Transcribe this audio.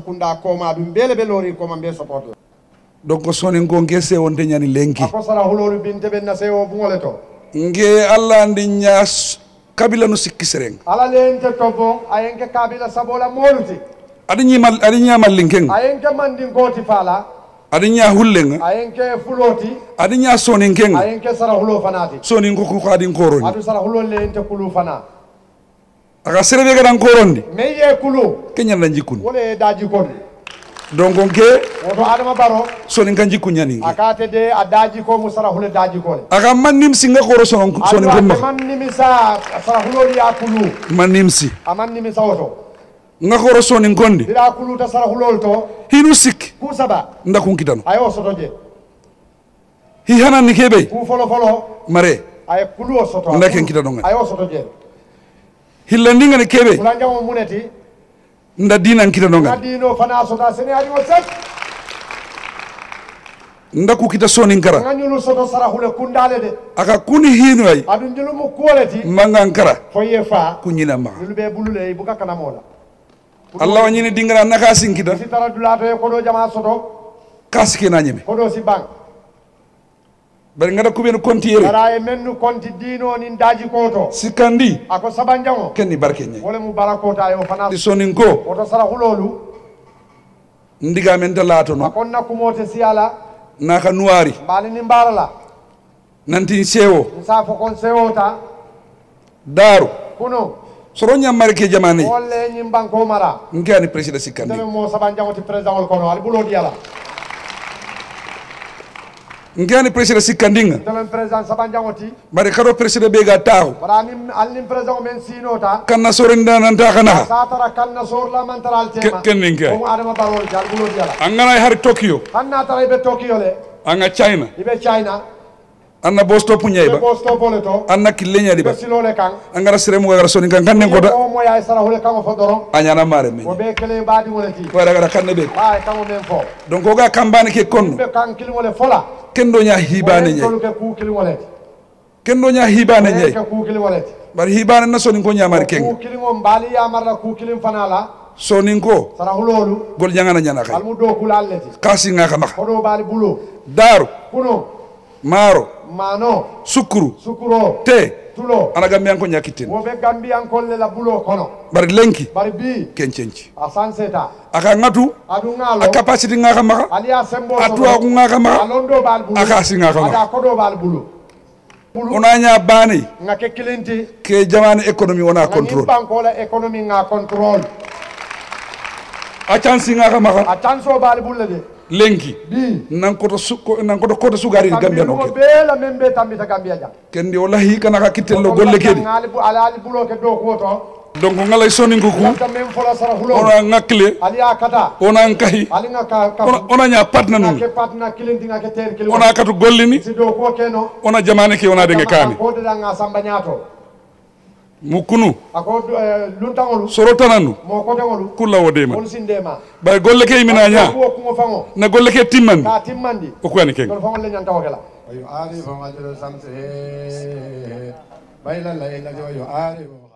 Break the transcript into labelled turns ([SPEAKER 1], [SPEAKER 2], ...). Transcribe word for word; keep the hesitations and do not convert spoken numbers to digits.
[SPEAKER 1] kunda koma dum bele be lori koma be support
[SPEAKER 2] donc sonin ko ngese wonte nyani lenki
[SPEAKER 1] ko sara hulolu binte ben na sewo bungole to
[SPEAKER 2] nge alla ndi nyas kabila no sikki sereng
[SPEAKER 1] ala lente to bon ayenke kabila sabola moluti
[SPEAKER 2] adi nyimal adi nyamal linken
[SPEAKER 1] ayenke mandin goti fala
[SPEAKER 2] adi nya hullenga
[SPEAKER 1] ayenke fuloti
[SPEAKER 2] adi nya sonin ken
[SPEAKER 1] ayenke sara hulo fanati
[SPEAKER 2] sonin ko ko adi koroni
[SPEAKER 1] adu sara hulo lente kulu fana
[SPEAKER 2] aga serebe ga dan korondi
[SPEAKER 1] meye kulu
[SPEAKER 2] kenya na jikun
[SPEAKER 1] wole daji kon
[SPEAKER 2] donc ke
[SPEAKER 1] woto adama baro
[SPEAKER 2] sonin kan jikun nyani
[SPEAKER 1] akate de adaji ko musara hule daji ko
[SPEAKER 2] aga manim singa koro sonon sonin ko ma
[SPEAKER 1] manim sa sara hulo ya kulu
[SPEAKER 2] manim si
[SPEAKER 1] amanim sa woto
[SPEAKER 2] nga koro sonin kondi
[SPEAKER 1] dira kulu ta sara hulo to
[SPEAKER 2] hinu sik
[SPEAKER 1] ku saba
[SPEAKER 2] ndakun kitano
[SPEAKER 1] ayo soto je
[SPEAKER 2] hi hanan ni kebe
[SPEAKER 1] ku folo folo
[SPEAKER 2] mare
[SPEAKER 1] ay kulu soto
[SPEAKER 2] ndaken kitano nga
[SPEAKER 1] ayo soto je
[SPEAKER 2] hillandi ngani kebe
[SPEAKER 1] kulanja mo muneti
[SPEAKER 2] nda dinan kitano nga
[SPEAKER 1] dino fana sota sene ali wosat
[SPEAKER 2] ndaku kita sonin kara
[SPEAKER 1] nganyulu soto sara hule kundale de
[SPEAKER 2] aka kuni hinu ay
[SPEAKER 1] adun julu mu kuoleti
[SPEAKER 2] mangankara
[SPEAKER 1] foye fa
[SPEAKER 2] kunyina ma
[SPEAKER 1] lulbe bulule buka kana mola
[SPEAKER 2] Allah wanyini dingara naka sinkita
[SPEAKER 1] si tara dulato e kodo jama soto
[SPEAKER 2] kasike na nyeme
[SPEAKER 1] kodo si bang
[SPEAKER 2] bari ngada kubenu konti yere
[SPEAKER 1] dara e mennu konti dino nin daji koto
[SPEAKER 2] sikandi
[SPEAKER 1] ako sabanjango
[SPEAKER 2] kenni barke nyai
[SPEAKER 1] wala mu barakota yo fana
[SPEAKER 2] di sonin ko
[SPEAKER 1] oto sara hulolu
[SPEAKER 2] ndiga men talato no
[SPEAKER 1] akonna kumote siala
[SPEAKER 2] naka nuari
[SPEAKER 1] bani ni mbarala
[SPEAKER 2] nanti sewo
[SPEAKER 1] nsafo kon sewota
[SPEAKER 2] daru
[SPEAKER 1] kuno
[SPEAKER 2] soro nyamare ke jamani
[SPEAKER 1] wolle nyimban ko mara
[SPEAKER 2] ngani president sikandi
[SPEAKER 1] deme mo sabanjango ti president wol kono ali bulo diala
[SPEAKER 2] ngani president sikandi nga
[SPEAKER 1] deme president sabanjango ti
[SPEAKER 2] bari kado president be ga taw
[SPEAKER 1] bara ni alni president men sinota
[SPEAKER 2] kanna sorinda nanta kana
[SPEAKER 1] satara kanna sorla mantaral tema
[SPEAKER 2] kennin ke
[SPEAKER 1] ko adama barol jal bulo diala
[SPEAKER 2] angana har tokyo
[SPEAKER 1] hanna tara be tokyo le
[SPEAKER 2] anga china
[SPEAKER 1] ibe china
[SPEAKER 2] anna bosto punyai ba
[SPEAKER 1] bosto boleto
[SPEAKER 2] anna killenya di ba
[SPEAKER 1] silole kan
[SPEAKER 2] angara seremu gara sonin kan kannen ko da
[SPEAKER 1] o mo ya sara hole kan fo doro
[SPEAKER 2] anyana mare me
[SPEAKER 1] o be kele baadi wolati
[SPEAKER 2] wara gara kanne be
[SPEAKER 1] ba kan o men fo
[SPEAKER 2] donc o ga kambane ke konno
[SPEAKER 1] be kan kili wole fola
[SPEAKER 2] kendo nya hibane nyai
[SPEAKER 1] ke ku kili wolati
[SPEAKER 2] kendo nya hibane nyai
[SPEAKER 1] ke ku kili wolati
[SPEAKER 2] bari hibane na sonin ko nyamar ken
[SPEAKER 1] ku kili ngom bali ya marla ku kili fanala
[SPEAKER 2] sonin ko
[SPEAKER 1] sara hulolu
[SPEAKER 2] gol jangana nyana kay
[SPEAKER 1] almu do kulalleti
[SPEAKER 2] kasi nga kama
[SPEAKER 1] ko do bali bulo
[SPEAKER 2] daru
[SPEAKER 1] kuno
[SPEAKER 2] maro
[SPEAKER 1] mano
[SPEAKER 2] sukuru
[SPEAKER 1] sukuro
[SPEAKER 2] te
[SPEAKER 1] tulo
[SPEAKER 2] ana gambian ko nyakitin
[SPEAKER 1] wo be gambian ko le la bulo kono
[SPEAKER 2] bari lenki
[SPEAKER 1] bari bi
[SPEAKER 2] kencenci
[SPEAKER 1] a sanseta
[SPEAKER 2] aka ngatu
[SPEAKER 1] adu ngalo
[SPEAKER 2] a capacity nga kama
[SPEAKER 1] aliya sembo
[SPEAKER 2] atu aku nga kama
[SPEAKER 1] alondo bal bulo
[SPEAKER 2] aka si nga kama
[SPEAKER 1] ada ko do bal bulo
[SPEAKER 2] ona nya bani
[SPEAKER 1] nga ke kilinti
[SPEAKER 2] ke jamane economy ona control
[SPEAKER 1] banko la economy nga control
[SPEAKER 2] a chance nga kama
[SPEAKER 1] a chance o bal bulo de
[SPEAKER 2] lenki nan ko to sukko nan ko to ko to sugari gambia no ke
[SPEAKER 1] bela membe tambita gambia ja
[SPEAKER 2] kendi wallahi kana ka kitello golle kedi
[SPEAKER 1] ngali bu ala ali bulo ke do ko to
[SPEAKER 2] donc ngalay soni nguku
[SPEAKER 1] même fola sara hulo
[SPEAKER 2] ona ngakle
[SPEAKER 1] ali akata
[SPEAKER 2] ona nkahi
[SPEAKER 1] ali ngaka
[SPEAKER 2] ona ona nya partner nun
[SPEAKER 1] ke partner kilinti ngake ter kilo
[SPEAKER 2] ona katu gollini
[SPEAKER 1] si do ko keno
[SPEAKER 2] ona jamane ke ona de ngekani
[SPEAKER 1] ko de nga samba nyato
[SPEAKER 2] mukunu
[SPEAKER 1] ako luntangolu
[SPEAKER 2] sorotananu
[SPEAKER 1] mo ko tangolu
[SPEAKER 2] kula wodema
[SPEAKER 1] on sindema
[SPEAKER 2] bay golle ke mina nya
[SPEAKER 1] ko ko fango
[SPEAKER 2] na golle ke timmandi
[SPEAKER 1] ka timmandi
[SPEAKER 2] o ko ani ken
[SPEAKER 1] ko fango le nyanta wakela
[SPEAKER 3] ayo ari fa majro samse bayla la ila yo ari